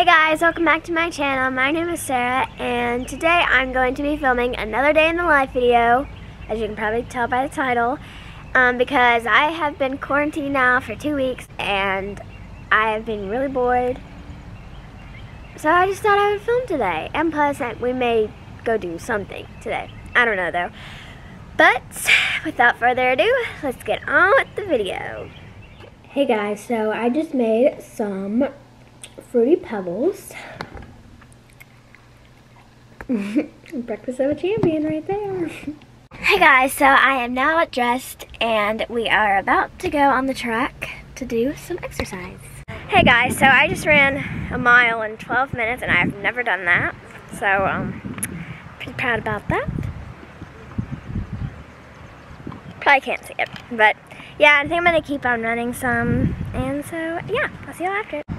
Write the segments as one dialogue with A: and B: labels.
A: Hey guys, welcome back to my channel. My name is Sarah, and today I'm going to be filming another day in the life video, as you can probably tell by the title, because I have been quarantined now for 2 weeks and I have been really bored. So I just thought I would film today, and plus we may go do something today. I don't know though. But without further ado, let's get on with the video. Hey guys, so I just made some Fruity Pebbles. Breakfast of a champion right there. Hey guys, so I am now dressed and we are about to go on the track to do some exercise. Hey guys, so I just ran a mile in 12 minutes and I've never done that. So, pretty proud about that. Probably can't see it, but yeah, I think I'm gonna keep on running some. And so, yeah, I'll see you all after it.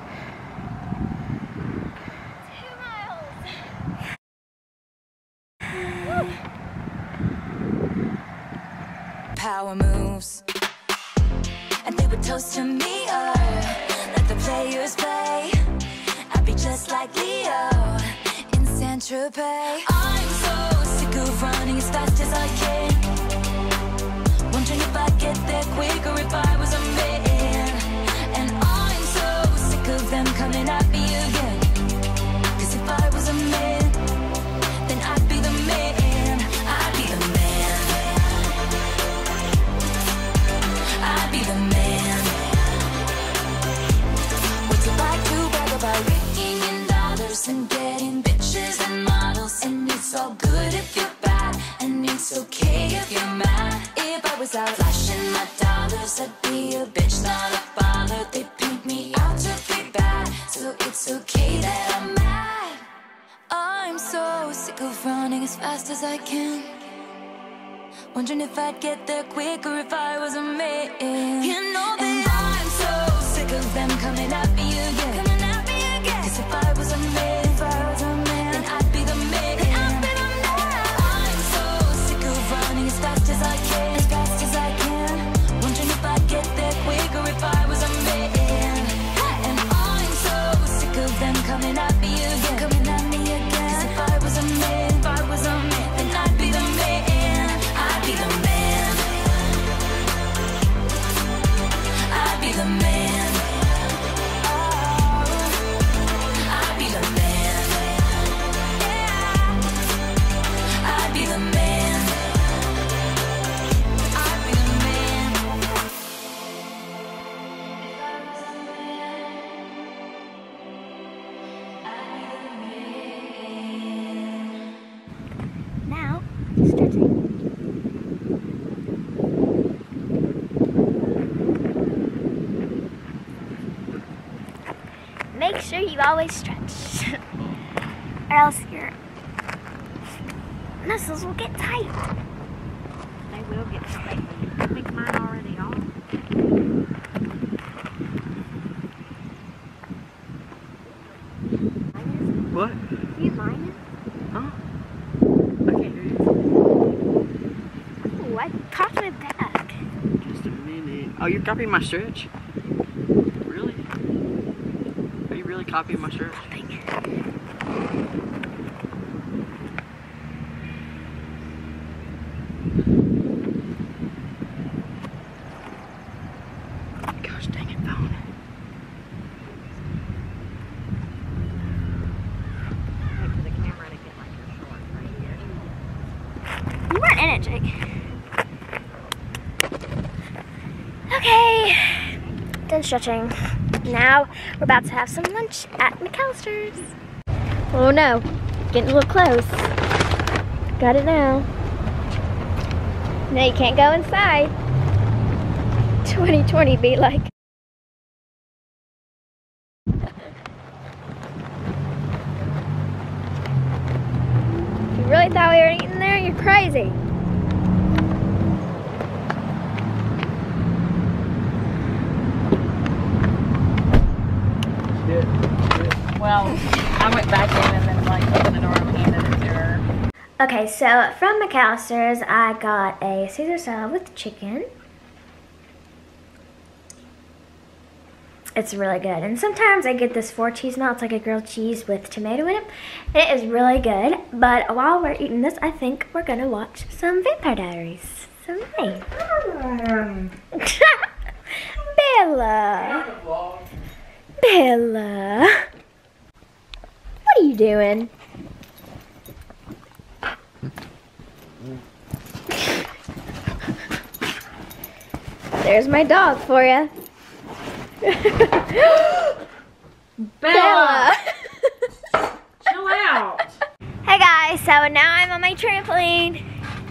B: Power moves, and they would toast to me, let the players play. I'd be just like Leo in Saint-Tropez. I'm so sick of running as fast as I can, wondering if I'd get there quicker if I was a man. And I'm so sick of them coming at me again, 'cause if I was a man, then I'd be the man. I'd be the man. I'd be the man. What's it like to brag about raking in dollars and getting bitches and models? And it's all good if you're bad, and it's okay if you're mad. If I was out flashing my dollars, I'd be a bitch, not a bother. They paint me out to be bad, so it's okay that I'm mad. I'm so sick of running as fast as I can, wondering if I'd get there quicker if I was a man. You know that I'm so sick of them coming at me again, 'cause if I was a man, then I'd be the man. I'm so sick of running as fast as I can, wondering if I'd get there quicker if I was a man. And I'm so sick of them coming at me again, 'cause if I was a man, then I'd be the man. I'd be the man. I'd be the man. I'd be the man. I'd be the man. I'd be the man.
A: Now, stretching. Make sure you always stretch, or else your muscles will get tight.
C: They will get tight. I think mine already are. What?
A: Do you mind?
C: Huh? I can't hear you.
A: Ooh, I popped my back.
C: Just a minute. Oh, you're copying my stretch? Really? Are you really copying my stretch? Gosh dang it, phone. Wait for the camera to get like your short right here.
A: You weren't in it, Jake. Okay, done stretching. Now we're about to have some lunch at McAllister's. Oh no, getting a little close. Got it now. No, you can't go inside. 2020 be like. If you really thought we were eating there, you're crazy.
C: Well, I went back in and then like opened the door and handed it to her.
A: Okay, so from McAllister's, I got a Caesar salad with chicken. It's really good. And sometimes I get this 4 cheese now. It's like a grilled cheese with tomato in it. It is really good. But while we're eating this, I think we're going to watch some Vampire Diaries. So, yay. Bella. Bella. What are you doing? There's my dog for you.
D: Bella! Chill out.
A: Hey guys, so now I'm on my trampoline.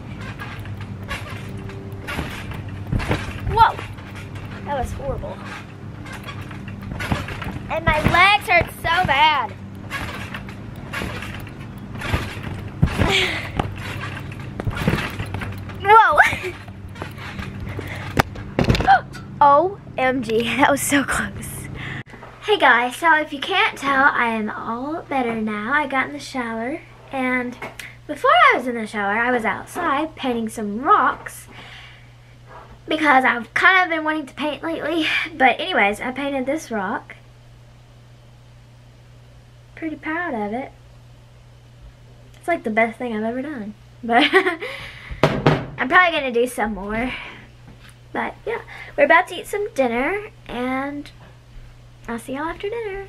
A: Whoa! That was horrible. And my legs hurt so bad. Whoa! OMG, that was so close. Hey guys, so if you can't tell, I am all better now. I got in the shower, and before I was in the shower, I was outside painting some rocks because I've kind of been wanting to paint lately. But anyways, I painted this rock. Pretty proud of it. It's like the best thing I've ever done. But I'm probably going to do some more. But yeah, we're about to eat some dinner, and I'll see y'all after dinner.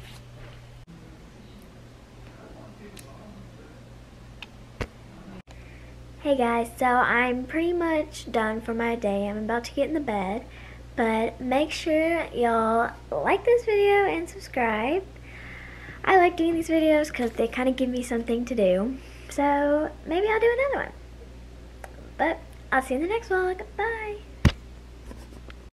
A: Hey guys, so I'm pretty much done for my day. I'm about to get in the bed, but make sure y'all like this video and subscribe. I like doing these videos because they kind of give me something to do. So maybe I'll do another one. But I'll see you in the next vlog. Bye!